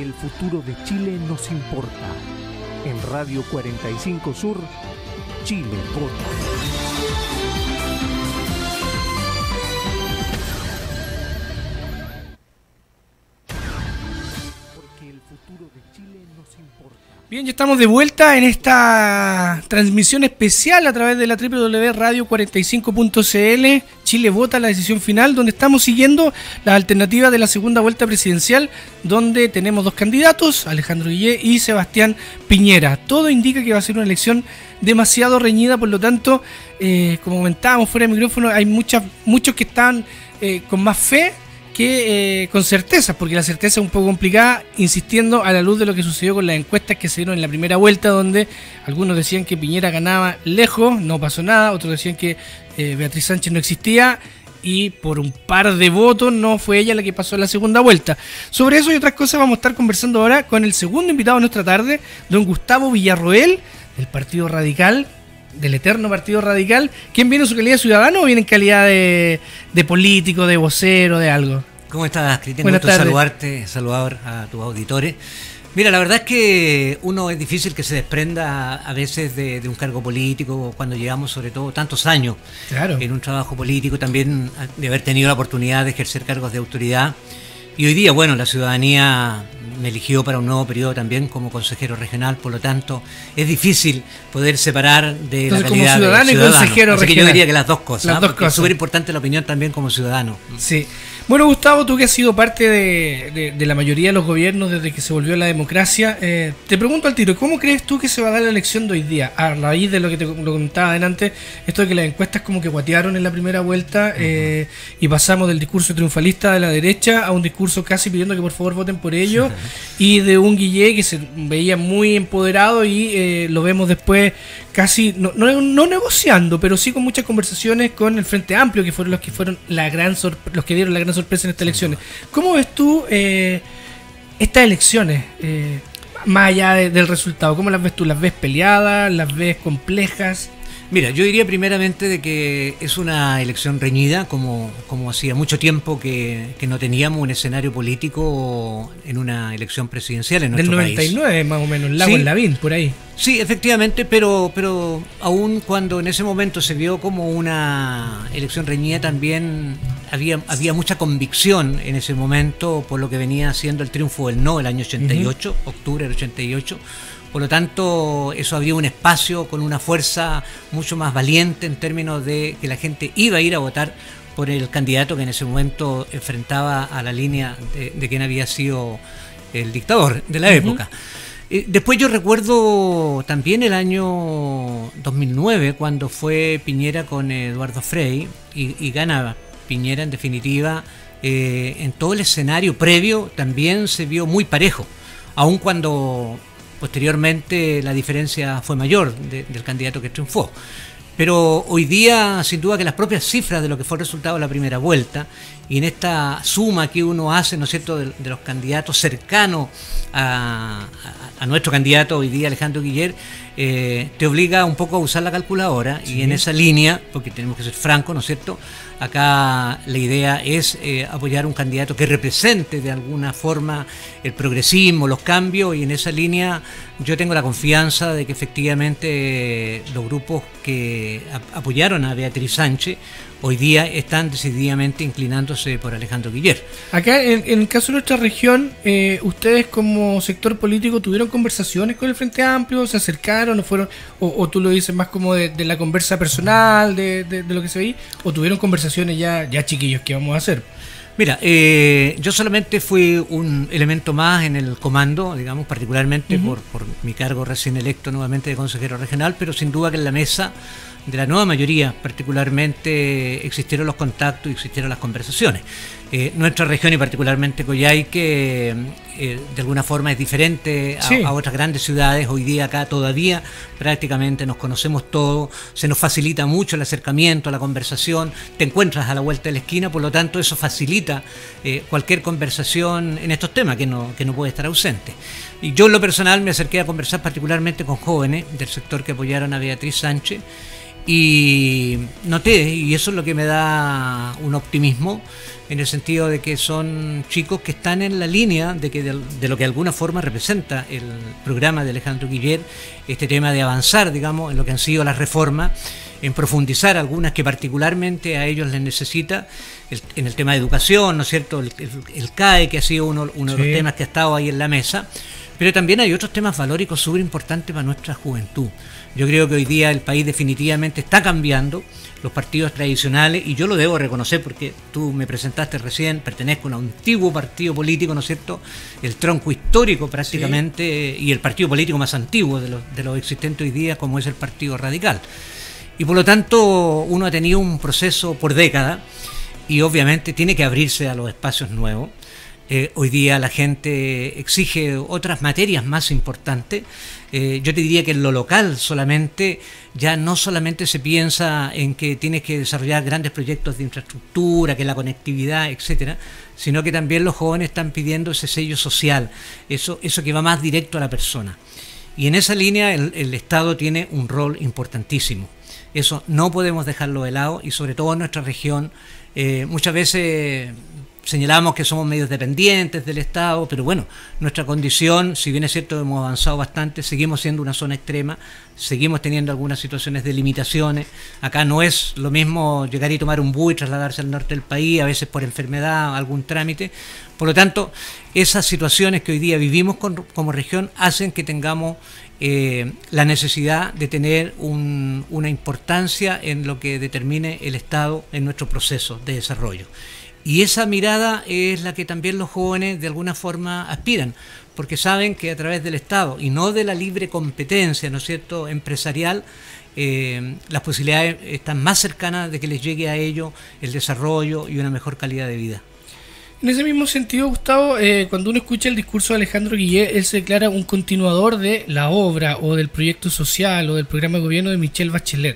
Porque el futuro de Chile nos importa. En Radio 45 Sur, Chile vota. Bien, ya estamos de vuelta en esta transmisión especial a través de la www.radio45.cl. Chile vota, la decisión final, donde estamos siguiendo las alternativas de la segunda vuelta presidencial, donde tenemos dos candidatos, Alejandro Guillé y Sebastián Piñera. Todo indica que va a ser una elección demasiado reñida, por lo tanto, como comentábamos fuera de micrófono, hay muchos que están con más fe que con certeza, porque la certeza es un poco complicada, insistiendo a la luz de lo que sucedió con las encuestas que se dieron en la primera vuelta, donde algunos decían que Piñera ganaba lejos, no pasó nada, otros decían que Beatriz Sánchez no existía y por un par de votos no fue ella la que pasó en la segunda vuelta. Sobre eso y otras cosas vamos a estar conversando ahora con el segundo invitado de nuestra tarde, don Gustavo Villarroel, del Partido Radical, del eterno Partido Radical. ¿Quién viene en su calidad de ciudadano o viene en calidad de político, de vocero, de algo? ¿Cómo estás, Cristian? Buenas tardes. Saludar a tus auditores. Mira, la verdad es que uno es difícil que se desprenda a veces de un cargo político cuando llevamos sobre todo tantos años en un trabajo político, también de haber tenido la oportunidad de ejercer cargos de autoridad. Y hoy día, bueno, la ciudadanía me eligió para un nuevo periodo también como consejero regional, por lo tanto es difícil poder separar de la calidad como ciudadano de y consejero regional. Así que yo diría que las dos cosas, es súper importante la opinión también como ciudadano. Sí. Bueno, Gustavo, tú que has sido parte de la mayoría de los gobiernos desde que se volvió la democracia, te pregunto al tiro, ¿cómo crees tú que se va a dar la elección de hoy día? A raíz de lo que te lo contaba adelante, esto de que las encuestas como que guatearon en la primera vuelta y pasamos del discurso triunfalista de la derecha a un discurso casi pidiendo que por favor voten por ellos y de un Guillé que se veía muy empoderado y lo vemos después casi, no negociando, pero sí con muchas conversaciones con el Frente Amplio, que fueron los que dieron la gran sorpresa en estas elecciones. ¿Cómo ves tú estas elecciones, más allá del resultado? ¿Cómo las ves tú? ¿Las ves peleadas? ¿Las ves complejas? Mira, yo diría primeramente de que es una elección reñida, como hacía mucho tiempo que no teníamos un escenario político en una elección presidencial en nuestro país. Del 99 más o menos, Lago en Lavín, por ahí. Sí, efectivamente, pero aún cuando en ese momento se vio como una elección reñida, también había mucha convicción en ese momento por lo que venía siendo el triunfo del no el año 88, octubre del 88. Por lo tanto, eso abría un espacio con una fuerza mucho más valiente en términos de que la gente iba a ir a votar por el candidato que en ese momento enfrentaba a la línea de quien había sido el dictador de la época. Después yo recuerdo también el año 2009, cuando fue Piñera con Eduardo Frei y gana Piñera en definitiva. En todo el escenario previo también se vio muy parejo, aun cuando posteriormente la diferencia fue mayor del candidato que triunfó. Pero hoy día, sin duda que las propias cifras de lo que fue el resultado de la primera vuelta, y en esta suma que uno hace, ¿no es cierto?, de los candidatos cercanos a nuestro candidato hoy día, Alejandro Guillé, te obliga un poco a usar la calculadora. Sí. Y en esa línea, porque tenemos que ser francos, ¿no es cierto?, acá la idea es apoyar un candidato que represente de alguna forma el progresismo, los cambios, y en esa línea yo tengo la confianza de que efectivamente los grupos que apoyaron a Beatriz Sánchez hoy día están decididamente inclinándose por Alejandro Guillé. Acá, en el caso de nuestra región, ¿ustedes como sector político tuvieron conversaciones con el Frente Amplio? ¿Se acercaron o fueron, o tú lo dices más como de la conversa personal, de lo que se veía? ¿O tuvieron conversaciones ya chiquillos, qué vamos a hacer? Mira, yo solamente fui un elemento más en el comando, digamos, particularmente por mi cargo recién electo nuevamente de consejero regional, pero sin duda que en la mesa de la nueva mayoría particularmente existieron los contactos y existieron las conversaciones. Nuestra región y particularmente Coyhaique de alguna forma es diferente a otras grandes ciudades. Hoy día acá todavía prácticamente nos conocemos todos, se nos facilita mucho el acercamiento, la conversación, te encuentras a la vuelta de la esquina, por lo tanto eso facilita cualquier conversación en estos temas que no puede estar ausente. Y yo en lo personal me acerqué a conversar particularmente con jóvenes del sector que apoyaron a Beatriz Sánchez, Y noté, y eso es lo que me da un optimismo, en el sentido de que son chicos que están en la línea de lo que de alguna forma representa el programa de Alejandro Guillet, este tema de avanzar, digamos, en lo que han sido las reformas, en profundizar algunas que particularmente a ellos les necesita, en el tema de educación, ¿no es cierto? El CAE, que ha sido uno de los temas que ha estado ahí en la mesa, pero también hay otros temas valóricos súper importantes para nuestra juventud. Yo creo que hoy día el país definitivamente está cambiando, los partidos tradicionales, y yo lo debo reconocer porque tú me presentaste recién, pertenezco a un antiguo partido político, ¿no es cierto? El tronco histórico prácticamente, y el partido político más antiguo de los existentes hoy día, como es el Partido Radical. Y por lo tanto uno ha tenido un proceso por décadas y obviamente tiene que abrirse a los espacios nuevos. Hoy día la gente exige otras materias más importantes. Yo te diría que en lo local solamente, ya no solamente se piensa en que tienes que desarrollar grandes proyectos de infraestructura, que la conectividad, etcétera, sino que también los jóvenes están pidiendo ese sello social, eso que va más directo a la persona. Y en esa línea el Estado tiene un rol importantísimo. Eso no podemos dejarlo de lado, y sobre todo en nuestra región. Muchas veces señalamos que somos medios dependientes del Estado, pero bueno, nuestra condición, si bien es cierto hemos avanzado bastante, seguimos siendo una zona extrema, seguimos teniendo algunas situaciones de limitaciones. Acá no es lo mismo llegar y tomar un bus y trasladarse al norte del país, a veces por enfermedad, algún trámite. Por lo tanto, esas situaciones que hoy día vivimos como región hacen que tengamos la necesidad de tener una importancia en lo que determine el Estado en nuestro proceso de desarrollo. Y esa mirada es la que también los jóvenes de alguna forma aspiran, porque saben que a través del Estado y no de la libre competencia, ¿no es cierto?, empresarial, las posibilidades están más cercanas de que les llegue a ellos el desarrollo y una mejor calidad de vida. En ese mismo sentido, Gustavo, cuando uno escucha el discurso de Alejandro Guillet, él se declara un continuador de la obra o del proyecto social o del programa de gobierno de Michelle Bachelet.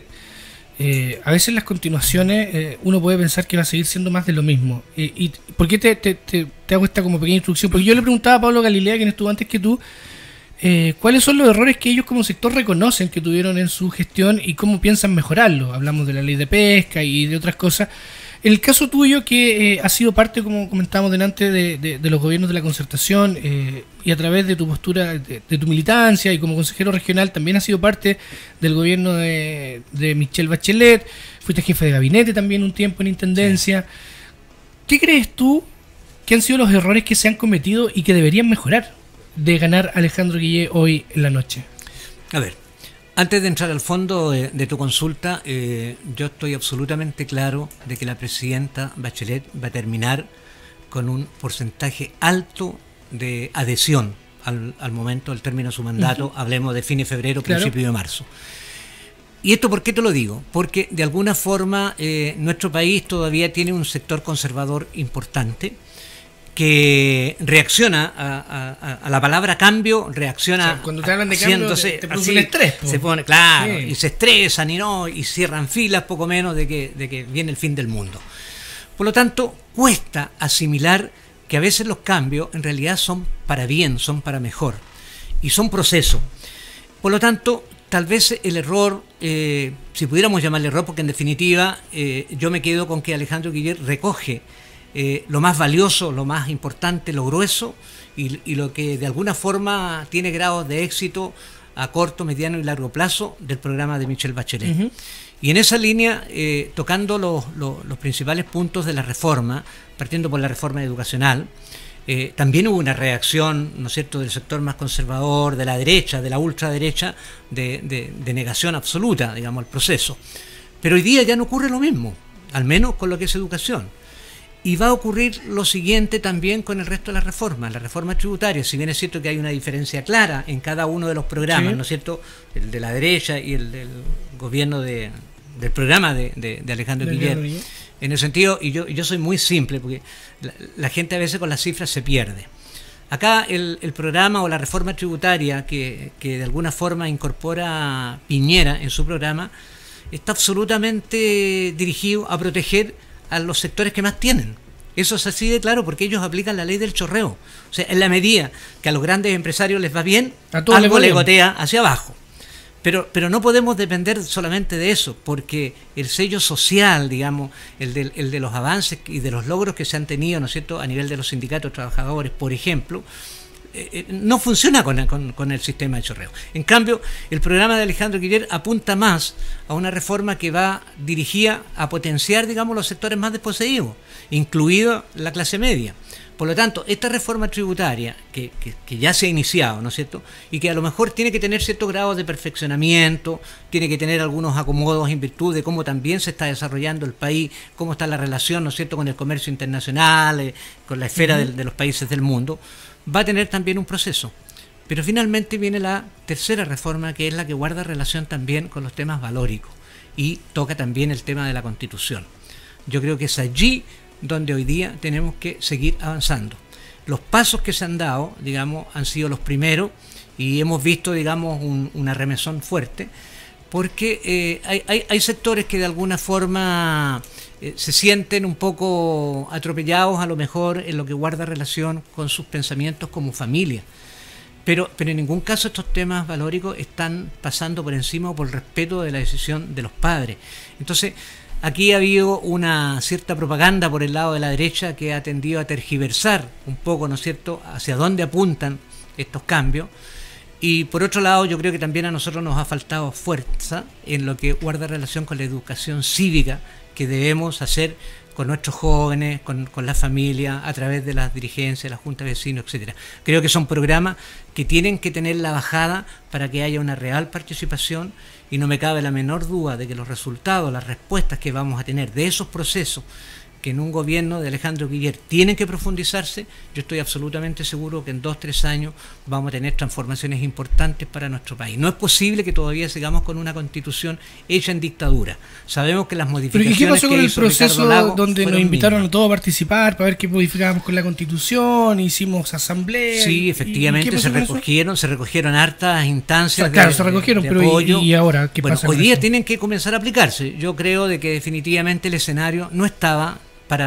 A veces las continuaciones uno puede pensar que va a seguir siendo más de lo mismo. ¿Y por qué te hago esta como pequeña introducción? Porque yo le preguntaba a Pablo Galilea, quien estuvo antes que tú, cuáles son los errores que ellos como sector reconocen que tuvieron en su gestión y cómo piensan mejorarlo. Hablamos de la ley de pesca y de otras cosas. En el caso tuyo, que has sido parte, como comentábamos delante, de los gobiernos de la concertación, y a través de tu postura, de tu militancia, y como consejero regional también has sido parte del gobierno de Michelle Bachelet, fuiste jefe de gabinete también un tiempo en intendencia. Sí. ¿Qué crees tú que han sido los errores que se han cometido y que deberían mejorar de ganar Alejandro Guillet hoy en la noche? A ver, antes de entrar al fondo de tu consulta, yo estoy absolutamente claro de que la presidenta Bachelet va a terminar con un porcentaje alto de adhesión al momento del término de su mandato. Hablemos de fin de febrero, principio de marzo. ¿Y esto por qué te lo digo? Porque de alguna forma nuestro país todavía tiene un sector conservador importante que reacciona a la palabra cambio, reacciona. O sea, cuando te hablan de cambio te produce un estrés. Se pone, claro, sí. Y se estresan y cierran filas poco menos de que viene el fin del mundo. Por lo tanto, cuesta asimilar que a veces los cambios en realidad son para bien, son para mejor, y son procesos. Por lo tanto, tal vez el error, si pudiéramos llamarle error, porque en definitiva yo me quedo con que Alejandro Guillet recoge lo más valioso, lo más importante, lo grueso, y lo que de alguna forma tiene grados de éxito a corto, mediano y largo plazo del programa de Michelle Bachelet. Y en esa línea, tocando los principales puntos de la reforma, partiendo por la reforma educacional, también hubo una reacción, ¿no es cierto?, del sector más conservador, de la derecha, de la ultraderecha, de negación absoluta, digamos, al proceso. Pero hoy día ya no ocurre lo mismo, al menos con lo que es educación. Y va a ocurrir lo siguiente también con el resto de las reformas. La reforma tributaria, si bien es cierto que hay una diferencia clara en cada uno de los programas, sí, ¿no es cierto?, el de la derecha y el del gobierno del programa de Alejandro Guillet, en el sentido, y yo soy muy simple, porque la gente a veces con las cifras se pierde. Acá el programa o la reforma tributaria que de alguna forma incorpora Piñera en su programa está absolutamente dirigido a proteger a los sectores que más tienen. Eso es así de claro, porque ellos aplican la ley del chorreo. O sea, en la medida que a los grandes empresarios les va bien, algo le gotea hacia abajo. Pero no podemos depender solamente de eso, porque el sello social, digamos, el de los avances y de los logros que se han tenido, ¿no es cierto?, a nivel de los sindicatos de trabajadores, por ejemplo, no funciona con el sistema de chorreo. En cambio, el programa de Alejandro Guiller apunta más a una reforma que va dirigida a potenciar, digamos, los sectores más desposeídos, incluido la clase media. Por lo tanto, esta reforma tributaria que ya se ha iniciado, ¿no es cierto?, y que a lo mejor tiene que tener cierto grado de perfeccionamiento, tiene que tener algunos acomodos en virtud de cómo también se está desarrollando el país, cómo está la relación, ¿no es cierto?, con el comercio internacional, con la esfera de los países del mundo, va a tener también un proceso. Pero finalmente viene la tercera reforma, que es la que guarda relación también con los temas valóricos y toca también el tema de la Constitución. Yo creo que es allí donde hoy día tenemos que seguir avanzando. Los pasos que se han dado, digamos, han sido los primeros y hemos visto, digamos, una remesón fuerte, porque hay sectores que de alguna forma se sienten un poco atropellados a lo mejor en lo que guarda relación con sus pensamientos como familia. Pero en ningún caso estos temas valóricos están pasando por encima o por el respeto de la decisión de los padres. Entonces, aquí ha habido una cierta propaganda por el lado de la derecha que ha tendido a tergiversar un poco, ¿no es cierto?, hacia dónde apuntan estos cambios. Y por otro lado, yo creo que también a nosotros nos ha faltado fuerza en lo que guarda relación con la educación cívica que debemos hacer con nuestros jóvenes, con la familia, a través de las dirigencias, la junta de vecinos, etcétera. Creo que son programas que tienen que tener la bajada para que haya una real participación, y no me cabe la menor duda de que los resultados, las respuestas que vamos a tener de esos procesos que en un gobierno de Alejandro Guiller tienen que profundizarse, yo estoy absolutamente seguro que en 2-3 años vamos a tener transformaciones importantes para nuestro país. No es posible que todavía sigamos con una constitución hecha en dictadura. Sabemos que las modificaciones... ¿Pero qué pasó con el proceso Ricardo Lagos donde nos invitaron a todos a participar para ver qué modificábamos con la constitución, hicimos asamblea? Sí, efectivamente, se recogieron hartas instancias. O sea, claro, se recogieron, pero apoyo. ¿y ahora qué pasa? Hoy día tienen que comenzar a aplicarse. Yo creo de que definitivamente el escenario no estaba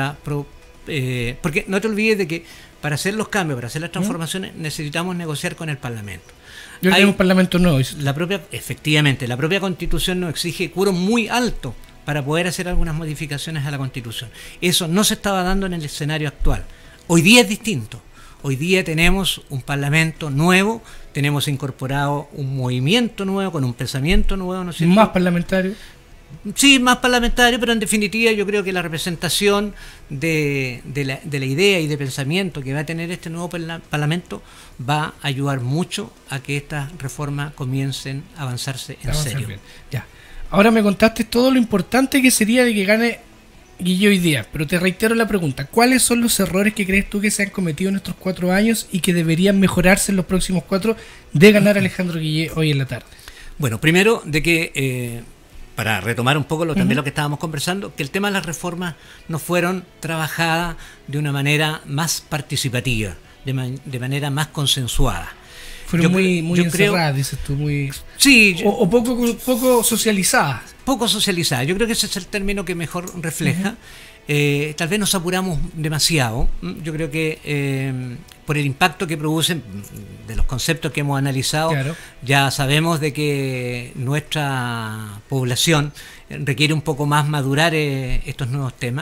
porque no te olvides de que para hacer los cambios, para hacer las transformaciones, necesitamos negociar con el Parlamento. Yo tenemos un Parlamento nuevo. Efectivamente, la propia Constitución nos exige quórum muy alto para poder hacer algunas modificaciones a la Constitución. Eso no se estaba dando en el escenario actual. Hoy día es distinto. Hoy día tenemos un Parlamento nuevo, tenemos incorporado un movimiento nuevo, con un pensamiento nuevo, ¿no es cierto? Más parlamentario. Sí, más parlamentario, pero en definitiva yo creo que la representación de la idea y de pensamiento que va a tener este nuevo Parlamento va a ayudar mucho a que estas reformas comiencen a avanzarse en serio. Ya. Ahora me contaste todo lo importante que sería de que gane Guille hoy día, pero te reitero la pregunta: ¿cuáles son los errores que crees tú que se han cometido en estos 4 años y que deberían mejorarse en los próximos 4 de ganar Alejandro Guille hoy en la tarde? Bueno, primero de que... para retomar un poco también lo que estábamos conversando, que el tema de las reformas no fueron trabajadas de una manera más participativa, de manera más consensuada. Fueron muy encerradas, dices tú, muy... Sí. O poco socializadas. Poco socializadas, yo creo que ese es el término que mejor refleja. Tal vez nos apuramos demasiado. Yo creo que por el impacto que producen de los conceptos que hemos analizado, claro, ya sabemos de que nuestra población requiere un poco más madurar estos nuevos temas.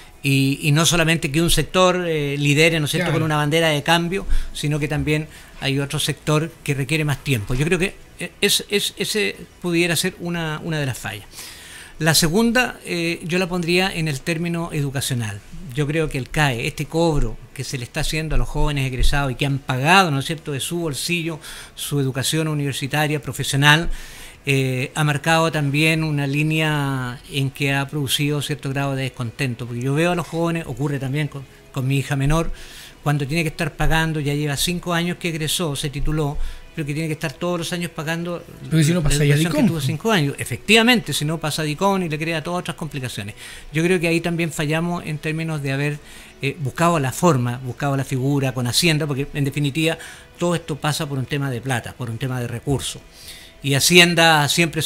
Y no solamente que un sector lidere, ¿no es cierto?, claro, con una bandera de cambio, sino que también hay otro sector que requiere más tiempo. Yo creo que ese pudiera ser una de las fallas. La segunda, yo la pondría en el término educacional. Yo creo que el CAE, este cobro que se le está haciendo a los jóvenes egresados y que han pagado, ¿no es cierto?, de su bolsillo su educación universitaria, profesional, ha marcado también una línea en que ha producido cierto grado de descontento. Porque yo veo a los jóvenes, ocurre también con mi hija menor, cuando tiene que estar pagando, ya lleva 5 años que egresó, se tituló, pero que tiene que estar todos los años pagando porque si no pasa la educación que tuvo 5 años. Efectivamente, si no pasa a DICOM y le crea todas otras complicaciones. Yo creo que ahí también fallamos en términos de haber buscado la forma, buscado la figura con Hacienda, porque en definitiva todo esto pasa por un tema de plata, por un tema de recursos. Y Hacienda siempre se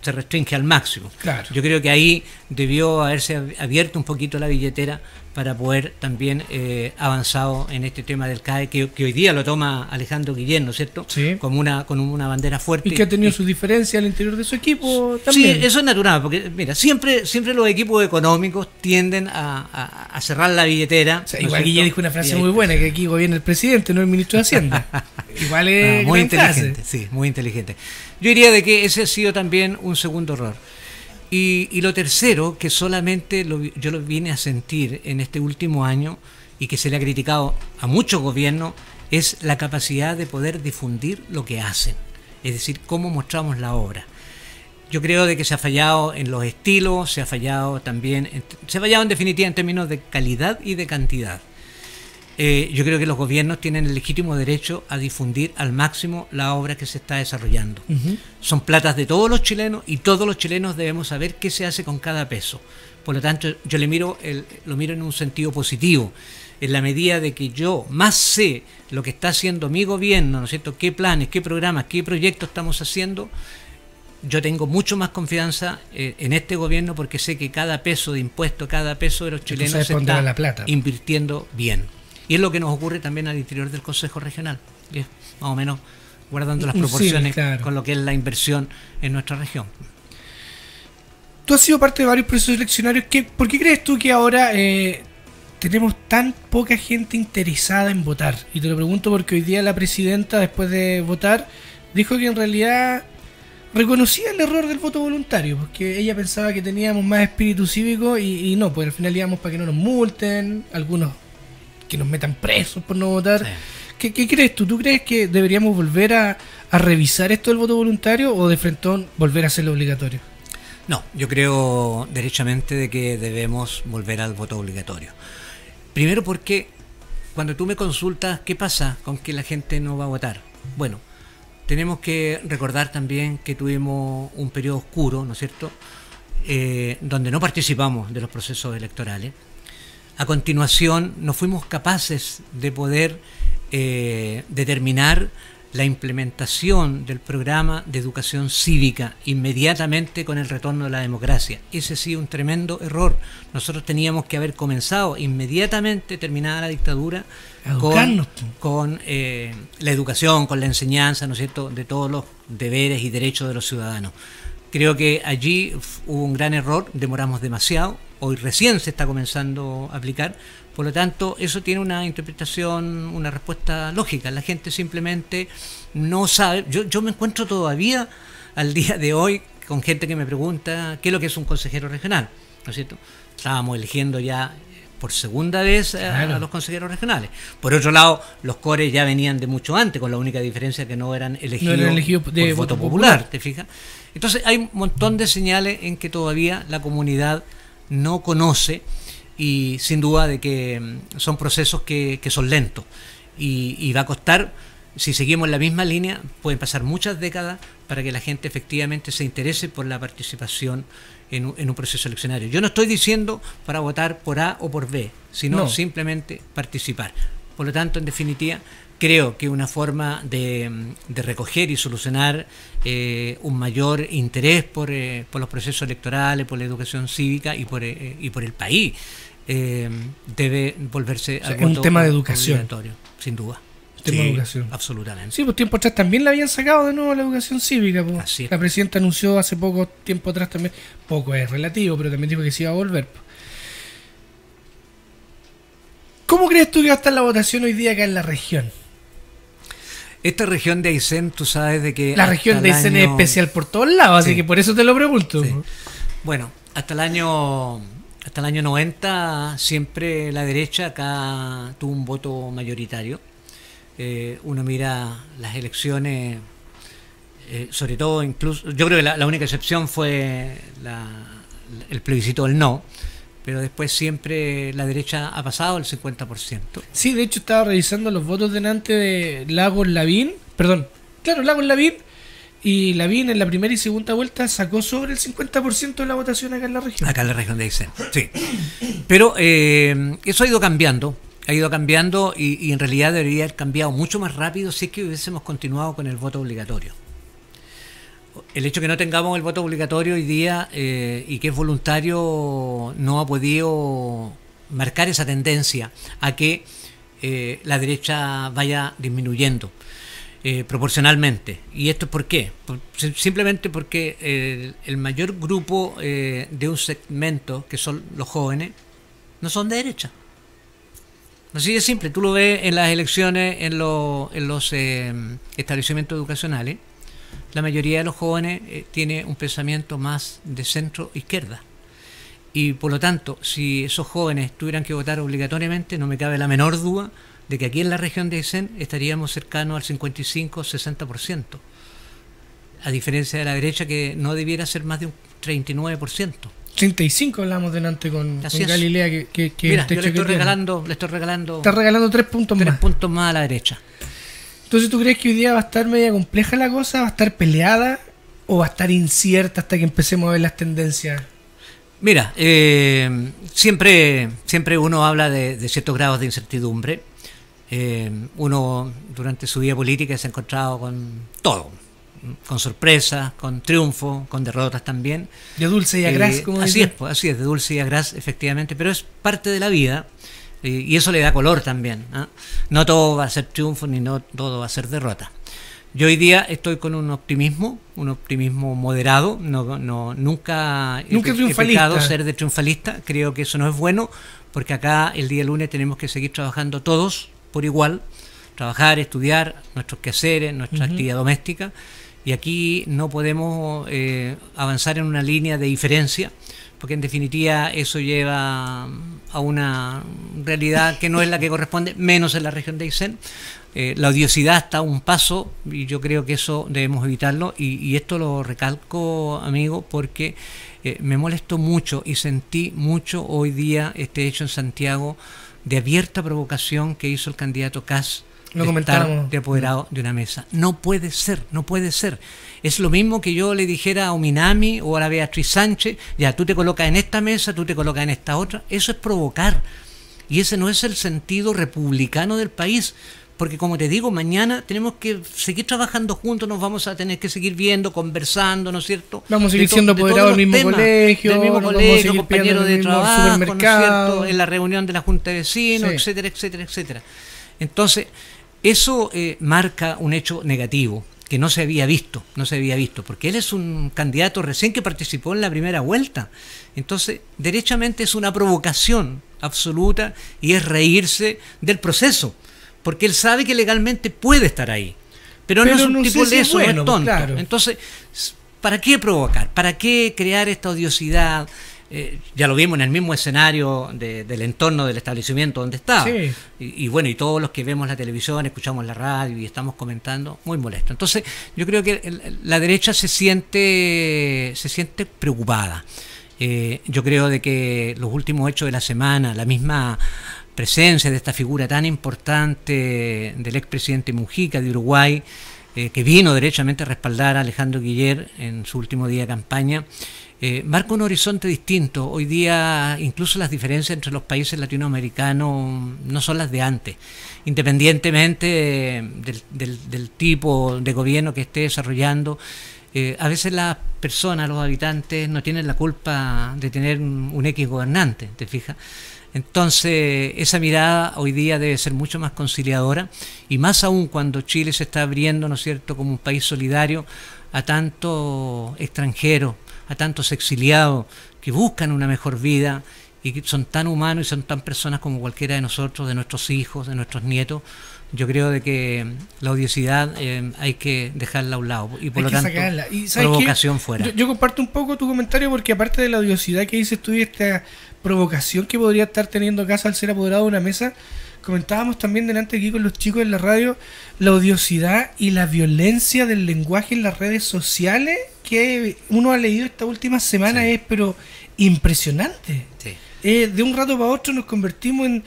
se restringe al máximo. Claro. Yo creo que ahí debió haberse abierto un poquito la billetera para poder también avanzado en este tema del CAE, que hoy día lo toma Alejandro Guillén, ¿no es cierto? Sí. Como una bandera fuerte. Y que ha tenido sus diferencias al interior de su equipo también. Sí, eso es natural, porque mira, siempre los equipos económicos tienden a cerrar la billetera. O sea, ¿no igual es Guillén cierto? dijo una frase muy buena, que aquí gobierna el presidente, no el ministro de Hacienda. Igual es muy gran frase. inteligente, sí, muy inteligente. Yo diría de que ese ha sido también un segundo error. Y lo tercero, que solamente yo lo vine a sentir en este último año y que se le ha criticado a muchos gobiernos, es la capacidad de poder difundir lo que hacen, es decir, cómo mostramos la obra. Yo creo de que se ha fallado en los estilos, se ha fallado también, se ha fallado en definitiva en términos de calidad y de cantidad. Yo creo que los gobiernos tienen el legítimo derecho a difundir al máximo la obra que se está desarrollando. Son platas de todos los chilenos y todos los chilenos debemos saber qué se hace con cada peso. Por lo tanto, yo lo miro en un sentido positivo. En la medida de que yo más sé lo que está haciendo mi gobierno, ¿no es cierto? Qué planes, qué programas, qué proyectos estamos haciendo, yo tengo mucho más confianza en este gobierno, porque sé que cada peso de impuesto, cada peso de los chilenos se está invirtiendo bien. Y es lo que nos ocurre también al interior del Consejo Regional, y es más o menos guardando las proporciones con lo que es la inversión en nuestra región. Tú has sido parte de varios procesos eleccionarios. ¿Por qué crees tú que ahora tenemos tan poca gente interesada en votar? Y te lo pregunto porque hoy día la presidenta, después de votar, dijo que en realidad reconocía el error del voto voluntario, porque ella pensaba que teníamos más espíritu cívico y no, pues al final íbamos para que no nos multen, algunos que nos metan presos por no votar. Sí. ¿Qué crees tú? ¿Tú crees que deberíamos volver a revisar esto del voto voluntario o de frentón volver a hacerlo obligatorio? No, yo creo derechamente de que debemos volver al voto obligatorio. Primero porque cuando tú me consultas qué pasa con que la gente no va a votar. Bueno, tenemos que recordar también que tuvimos un periodo oscuro, ¿no es cierto?, donde no participamos de los procesos electorales. A continuación, no fuimos capaces de poder determinar la implementación del programa de educación cívica inmediatamente con el retorno de la democracia. Ese sí, un tremendo error. Nosotros teníamos que haber comenzado inmediatamente, terminada la dictadura, con la educación, con la enseñanza, ¿no es cierto?, de todos los deberes y derechos de los ciudadanos. Creo que allí hubo un gran error, demoramos demasiado, hoy recién se está comenzando a aplicar, por lo tanto eso tiene una interpretación, una respuesta lógica. La gente simplemente no sabe. Yo me encuentro todavía al día de hoy con gente que me pregunta qué es lo que es un consejero regional, ¿no es cierto? Estábamos eligiendo ya por segunda vez a los consejeros regionales. Por otro lado, los cores ya venían de mucho antes, con la única diferencia que no eran elegidos de por voto popular, ¿te fijas? Entonces hay un montón de señales en que todavía la comunidad no conoce, y sin duda de que son procesos que son lentos y va a costar. Si seguimos en la misma línea, pueden pasar muchas décadas para que la gente efectivamente se interese por la participación en un proceso eleccionario. Yo no estoy diciendo para votar por A o por B, sino simplemente participar. Por lo tanto, en definitiva, creo que una forma de recoger y solucionar un mayor interés por los procesos electorales, por la educación cívica y por el país, debe volverse a un tema de educación obligatorio, sin duda. Tema de educación. Absolutamente. Sí, pues tiempo atrás también la habían sacado de nuevo la educación cívica. Pues. Así es. La presidenta anunció hace poco tiempo atrás también, poco es relativo, pero también dijo que se iba a volver. ¿Cómo crees tú que va a estar la votación hoy día acá en la región? Esta región de Aysén, tú sabes de que... La región de Aysén es especial por todos lados, así que por eso te lo pregunto. Sí. Bueno, hasta el año 90 siempre la derecha acá tuvo un voto mayoritario. Uno mira las elecciones, sobre todo, incluso, yo creo que la única excepción fue el plebiscito del no, pero después siempre la derecha ha pasado el 50%. Sí, de hecho estaba revisando los votos delante de Lagos Lavín, y Lavín en la primera y segunda vuelta sacó sobre el 50% de la votación acá en la región. Acá en la región de Aysén, sí. Pero eso ha ido cambiando. Y en realidad debería haber cambiado mucho más rápido si es que hubiésemos continuado con el voto obligatorio. el hecho que no tengamos el voto obligatorio hoy día y que es voluntario no ha podido marcar esa tendencia a que la derecha vaya disminuyendo proporcionalmente. ¿Y esto es por qué? Simplemente porque el mayor grupo de un segmento, que son los jóvenes, no son de derecha. Así de simple, tú lo ves en las elecciones, en los establecimientos educacionales. La mayoría de los jóvenes tiene un pensamiento más de centro-izquierda. Y por lo tanto, si esos jóvenes tuvieran que votar obligatoriamente, no me cabe la menor duda de que aquí en la región de Aysén estaríamos cercanos al 55-60%. A diferencia de la derecha, que no debiera ser más de un 39%. 35 hablamos delante con Galilea, que mira, yo le estoy regalando. Está regalando 3 puntos más. 3 puntos más a la derecha. Entonces, ¿tú crees que hoy día va a estar media compleja la cosa? ¿Va a estar peleada? ¿O va a estar incierta hasta que empecemos a ver las tendencias? Mira, siempre uno habla de ciertos grados de incertidumbre. Uno durante su vida política se ha encontrado con todo. Con sorpresas, con triunfos, con derrotas también. De dulce y agraz, como así es, pues, así es, de dulce y agraz, efectivamente, pero es parte de la vida y eso le da color también, ¿eh? No todo va a ser triunfo ni no todo va a ser derrota. Yo hoy día estoy con un optimismo moderado, nunca he pecado ser de triunfalista, creo que eso no es bueno, porque acá el día lunes tenemos que seguir trabajando todos por igual, trabajar, estudiar, nuestros quehaceres, nuestra actividad doméstica. Y aquí no podemos avanzar en una línea de diferencia, porque en definitiva eso lleva a una realidad que no es la que corresponde, menos en la región de Aysén. La odiosidad está a un paso y yo creo que eso debemos evitarlo. Y esto lo recalco, amigo, porque me molestó mucho y sentí mucho hoy día este hecho en Santiago de abierta provocación que hizo el candidato Kast. Lo comentábamos. De apoderado de una mesa. No puede ser. Es lo mismo que yo le dijera a Ominami o a la Beatriz Sánchez, ya, tú te colocas en esta mesa, tú te colocas en esta otra. Eso es provocar. Y ese no es el sentido republicano del país. Porque como te digo, mañana tenemos que seguir trabajando juntos, nos vamos a tener que seguir viendo, conversando, ¿no es cierto? Vamos a seguir siendo apoderados del mismo colegio, compañeros de trabajo, ¿no es cierto? En la reunión de la Junta de Vecinos, sí, etcétera. Entonces, eso marca un hecho negativo que no se había visto, porque él es un candidato recién que participó en la primera vuelta. Entonces, derechamente es una provocación absoluta y es reírse del proceso, porque él sabe que legalmente puede estar ahí, pero no es un tipo leso, no es tonto. Claro. Entonces, ¿para qué provocar? ¿Para qué crear esta odiosidad? Ya lo vimos en el mismo escenario del entorno del establecimiento donde estaba. Sí. Y bueno, y todos los que vemos la televisión, escuchamos la radio y estamos comentando, muy molesto. Entonces, yo creo que la derecha se siente preocupada. Yo creo de que los últimos hechos de la semana, la misma presencia de esta figura tan importante del expresidente Mujica de Uruguay, que vino derechamente a respaldar a Alejandro Guiller en su último día de campaña, marca un horizonte distinto. Hoy día incluso las diferencias entre los países latinoamericanos no son las de antes, independientemente del tipo de gobierno que esté desarrollando. A veces las personas, los habitantes, no tienen la culpa de tener un X gobernante, ¿te fijas? Entonces, esa mirada hoy día debe ser mucho más conciliadora, y más aún cuando Chile se está abriendo, ¿no es cierto?, como un país solidario a tantos extranjeros, a tantos exiliados que buscan una mejor vida y que son tan humanos y son tan personas como cualquiera de nosotros, de nuestros hijos, de nuestros nietos. Yo creo de que la odiosidad hay que dejarla a un lado y por lo tanto provocación fuera. Yo comparto un poco tu comentario, porque aparte de la odiosidad que dices tú y esta provocación que podría estar teniendo Kast al ser apoderado de una mesa, comentábamos también delante aquí con los chicos en la radio la odiosidad y la violencia del lenguaje en las redes sociales que uno ha leído esta última semana. Sí. Es pero impresionante. Sí. De un rato para otro nos convertimos en,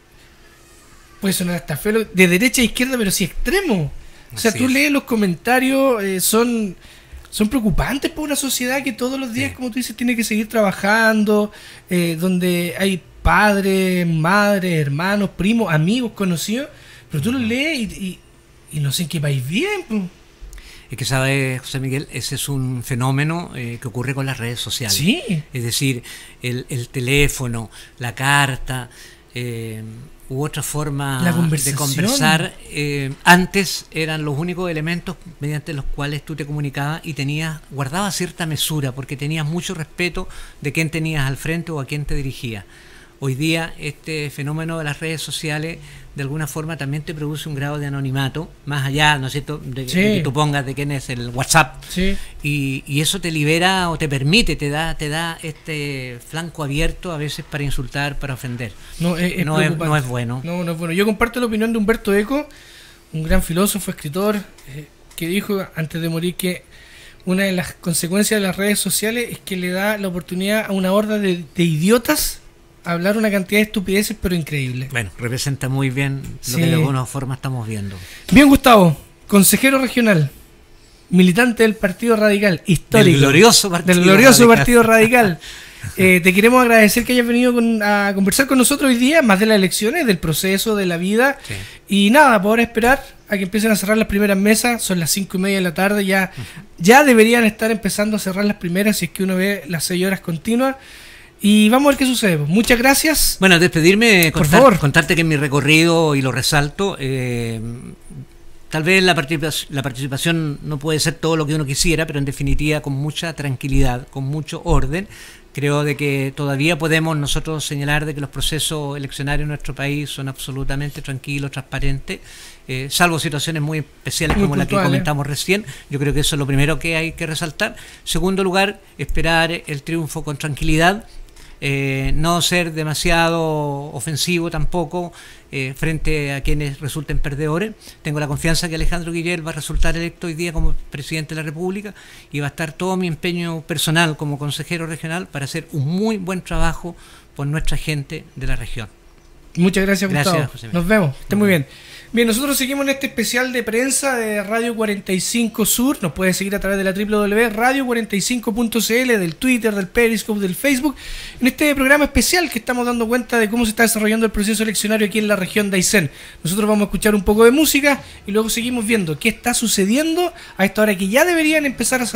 puede sonar hasta feo, de derecha a izquierda, pero sí extremo. O sea, tú lees los comentarios, son preocupantes para una sociedad que todos los días, como tú dices, tiene que seguir trabajando, donde hay padres, madres, hermanos, primos, amigos, conocidos, pero tú los lees y no sé en qué país viven. Es que sabes, José Miguel, ese es un fenómeno que ocurre con las redes sociales. Sí. Es decir, el teléfono, la carta, u otra forma de conversar. Antes eran los únicos elementos mediante los cuales tú te comunicabas y guardabas cierta mesura, porque tenías mucho respeto de quién tenías al frente o a quién te dirigías. Hoy día este fenómeno de las redes sociales de alguna forma también te produce un grado de anonimato, más allá, ¿no es cierto?, de que tú pongas de quién es el WhatsApp, y eso te libera o te permite, te da este flanco abierto a veces para insultar, para ofender. No es bueno. No es bueno. Yo comparto la opinión de Humberto Eco, un gran filósofo, escritor, que dijo antes de morir que una de las consecuencias de las redes sociales es que le da la oportunidad a una horda de idiotas hablar una cantidad de estupideces, pero increíble. Bueno, representa muy bien lo que de alguna forma estamos viendo. Bien, Gustavo, consejero regional, militante del Partido Radical, histórico. Del glorioso Partido Radical. Te queremos agradecer que hayas venido a conversar con nosotros hoy día, más de las elecciones, del proceso, de la vida. Sí. Y nada, por ahora esperar a que empiecen a cerrar las primeras mesas. Son las 5:30 de la tarde, ya deberían estar empezando a cerrar las primeras, si es que uno ve las 6 horas continuas. Y vamos a ver qué sucede. Muchas gracias. Bueno, despedirme, contarte que en mi recorrido, y lo resalto, tal vez la participación no puede ser todo lo que uno quisiera, pero en definitiva con mucha tranquilidad, con mucho orden. Creo de que todavía podemos nosotros señalar de que los procesos eleccionarios en nuestro país son absolutamente tranquilos, transparentes, salvo situaciones muy especiales como la que comentamos recién. Yo creo que eso es lo primero que hay que resaltar. Segundo lugar, esperar el triunfo con tranquilidad. No ser demasiado ofensivo tampoco frente a quienes resulten perdedores. Tengo la confianza que Alejandro Guillén va a resultar electo hoy día como presidente de la República, y va a estar todo mi empeño personal como consejero regional para hacer un muy buen trabajo por nuestra gente de la región. Muchas gracias, Gustavo. José. Nos vemos. Esté muy bien. Bien, nosotros seguimos en este especial de prensa de Radio 45 Sur. Nos puede seguir a través de la www.radio45.cl, del Twitter, del Periscope, del Facebook, en este programa especial que estamos dando cuenta de cómo se está desarrollando el proceso eleccionario aquí en la región de Aysén. Nosotros vamos a escuchar un poco de música y luego seguimos viendo qué está sucediendo a esta hora, que ya deberían empezar a